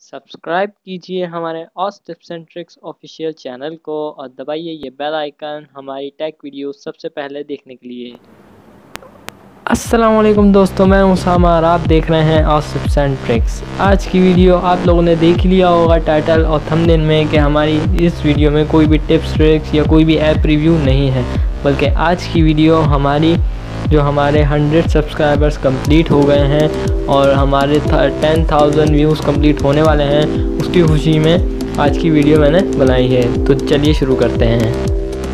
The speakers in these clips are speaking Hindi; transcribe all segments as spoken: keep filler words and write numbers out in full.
सब्सक्राइब कीजिए हमारे ऑस tips and tricks official channel को और दबाइए ये बेल आइकन हमारी टेक वीडियो सबसे पहले देखने के लिए। अस्सलाम वालेकुम दोस्तों, मैं उसामा और आप देख रहे हैं ऑस टिप्स एंड ट्रिक्स। आज की वीडियो आप लोगों ने देख लिया होगा टाइटल और थंबनेल में कि हमारी इस वीडियो में कोई भी टिप्स ट्रिक्स या कोई भी ऐप रिव्यू नहीं है, बल्कि आज की वीडियो हमारी जो हमारे हंड्रेड सब्सक्राइबर्स कंप्लीट हो गए हैं और हमारे टेन थाउजेंड व्यूज़ कंप्लीट होने वाले हैं, उसकी खुशी में आज की वीडियो मैंने बनाई है। तो चलिए शुरू करते हैं।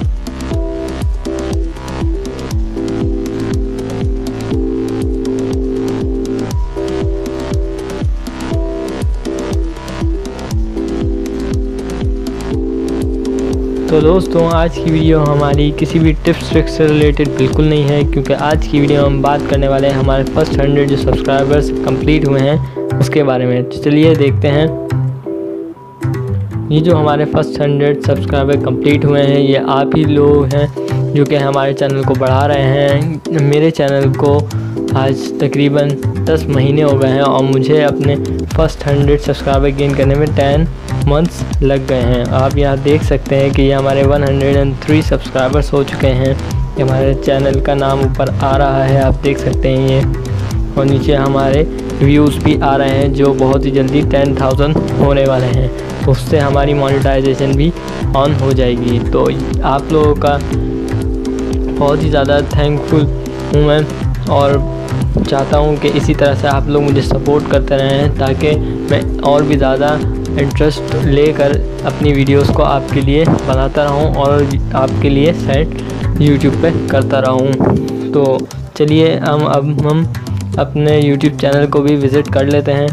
तो दोस्तों, आज की वीडियो हमारी किसी भी टिप्स ट्रिक्स से रिलेटेड बिल्कुल नहीं है, क्योंकि आज की वीडियो हम बात करने वाले हैं हमारे फर्स्ट हंड्रेड जो सब्सक्राइबर्स कंप्लीट हुए हैं उसके बारे में। तो चलिए देखते हैं। ये जो हमारे फर्स्ट हंड्रेड सब्सक्राइबर कंप्लीट हुए हैं, ये आप ही लोग हैं जो कि हमारे चैनल को बढ़ा रहे हैं। मेरे चैनल को आज तकरीबन दस महीने हो गए हैं और मुझे अपने फर्स्ट हंड्रेड सब्सक्राइबर गेन करने में टेन मंथ्स लग गए हैं। आप यहाँ देख सकते हैं कि ये हमारे वन हंड्रेड थ्री सब्सक्राइबर्स हो चुके हैं। ये हमारे चैनल का नाम ऊपर आ रहा है, आप देख सकते हैं ये, और नीचे हमारे व्यूज़ भी आ रहे हैं जो बहुत ही जल्दी टेन थाउजेंड होने वाले हैं। तो उससे हमारी मोनेटाइजेशन भी ऑन हो जाएगी। तो आप लोगों का बहुत ही ज़्यादा थैंकफुल हूँ मैं और चाहता हूँ कि इसी तरह से आप लोग मुझे सपोर्ट करते रहें, ताकि मैं और भी ज़्यादा इंटरेस्ट लेकर अपनी वीडियोस को आपके लिए बनाता रहूं और आपके लिए सेट यूट्यूब पे करता रहूं। तो चलिए हम अब हम अपने यूट्यूब चैनल को भी विज़िट कर लेते हैं।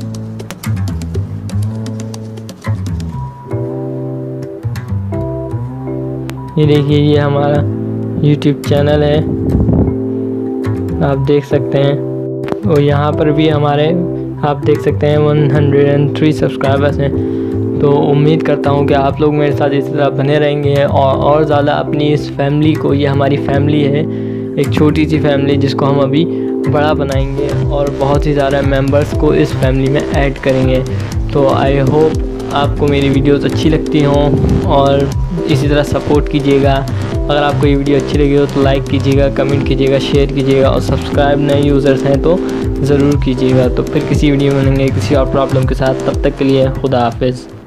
ये देखिए, ये हमारा यूट्यूब चैनल है, आप देख सकते हैं। और यहाँ पर भी हमारे आप देख सकते हैं वन हंड्रेड थ्री सब्सक्राइबर्स हैं। तो उम्मीद करता हूँ कि आप लोग मेरे साथ इसी तरह बने रहेंगे और और ज़्यादा अपनी इस फैमिली को, ये हमारी फैमिली है, एक छोटी सी फैमिली जिसको हम अभी बड़ा बनाएंगे और बहुत ही ज़्यादा मेंबर्स को इस फैमिली में ऐड करेंगे। तो आई होप आपको मेरी वीडियोस अच्छी लगती हों और इसी तरह सपोर्ट कीजिएगा। अगर आपको ये वीडियो अच्छी लगी हो तो लाइक कीजिएगा, कमेंट कीजिएगा, शेयर कीजिएगा और सब्सक्राइब नए यूज़र्स हैं तो ज़रूर कीजिएगा। तो फिर किसी वीडियो में मिलेंगे किसी और प्रॉब्लम के साथ, तब तक के लिए खुदा हाफिज़।